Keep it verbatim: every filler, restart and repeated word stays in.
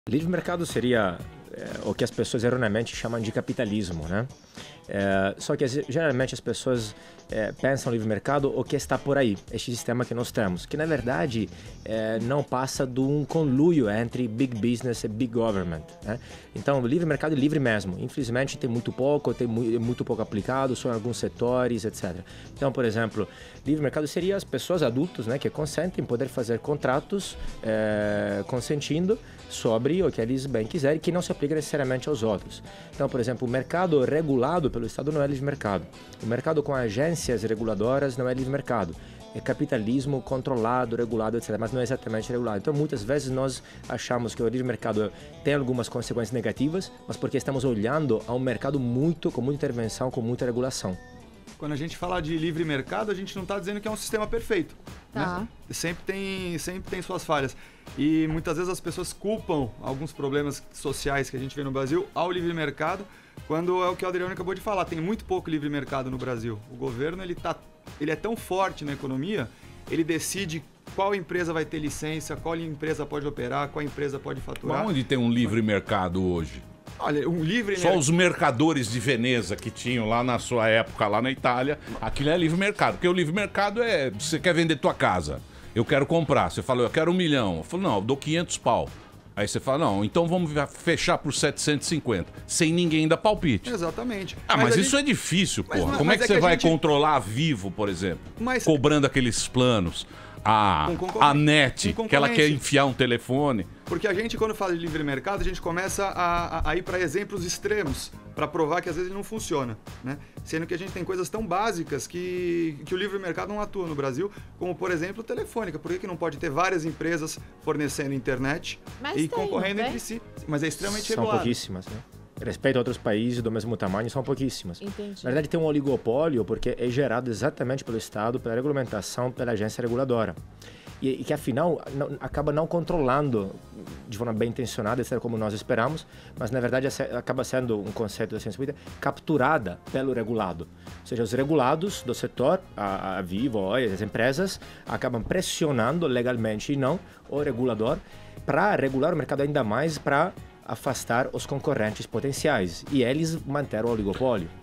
Livre mercado seria é, o que as pessoas erroneamente chamam de capitalismo, né? É, só que geralmente as pessoas é, pensam no livre mercado o que está por aí, este sistema que nós temos, que na verdade é, não passa de um conluio entre big business e big government, né? Então, o livre mercado é livre mesmo. Infelizmente tem muito pouco, tem muito, muito pouco aplicado, só em alguns setores, etcétera. Então, por exemplo, livre mercado seria as pessoas adultas, né, que consentem poder fazer contratos é, consentindo sobre o que eles bem quiserem, que não se aplica necessariamente aos outros. Então, por exemplo, o mercado regulado pelo Estado não é livre mercado. O mercado com agências reguladoras não é livre mercado. É capitalismo controlado, regulado, etcétera. Mas não é exatamente regulado. Então, muitas vezes nós achamos que o livre mercado tem algumas consequências negativas, mas porque estamos olhando a um mercado muito, com muita intervenção, com muita regulação. Quando a gente fala de livre mercado, a gente não está dizendo que é um sistema perfeito. Tá. Né? Sempre tem, sempre tem suas falhas. E muitas vezes as pessoas culpam alguns problemas sociais que a gente vê no Brasil ao livre mercado, quando é o que o Adriano acabou de falar. Tem muito pouco livre mercado no Brasil. O governo ele tá, ele é tão forte na economia, ele decide qual empresa vai ter licença, qual empresa pode operar, qual empresa pode faturar. Onde tem um livre mercado hoje? Olha, um livre Só os mercadores de Veneza que tinham lá na sua época, lá na Itália, aquilo é livre mercado. Porque o livre mercado é, você quer vender tua casa, eu quero comprar. Você fala, eu quero um milhão. Eu falo, não, eu dou quinhentos pau. Aí você fala, não, então vamos fechar por setecentos e cinquenta, sem ninguém dar palpite. Exatamente. Ah, mas, mas gente... isso é difícil, mas, porra. mas, Como é mas que é você que vai gente... controlar a Vivo, por exemplo, mas... cobrando aqueles planos? A, um a NET, que ela quer enfiar um telefone. Porque a gente, quando fala de livre mercado, a gente começa a, a, a ir para exemplos extremos, para provar que às vezes ele não funciona, né? Sendo que a gente tem coisas tão básicas que, que o livre mercado não atua no Brasil, como, por exemplo, telefônica. Por que, que não pode ter várias empresas fornecendo internet Mas e tem, concorrendo né? entre si? Mas é extremamente São regulado. pouquíssimas, né? Respeito a outros países do mesmo tamanho, são pouquíssimas. Entendi. Na verdade, tem um oligopólio porque é gerado exatamente pelo Estado, pela regulamentação, pela agência reguladora. E, e que, afinal, não, acaba não controlando de forma bem intencionada, etc., como nós esperamos, mas, na verdade, acaba sendo um conceito da ciência política capturada pelo regulado. Ou seja, os regulados do setor, a, a Vivo, a Oi, as empresas, acabam pressionando legalmente e não o regulador para regular o mercado ainda mais, para afastar os concorrentes potenciais e eles manter o oligopólio.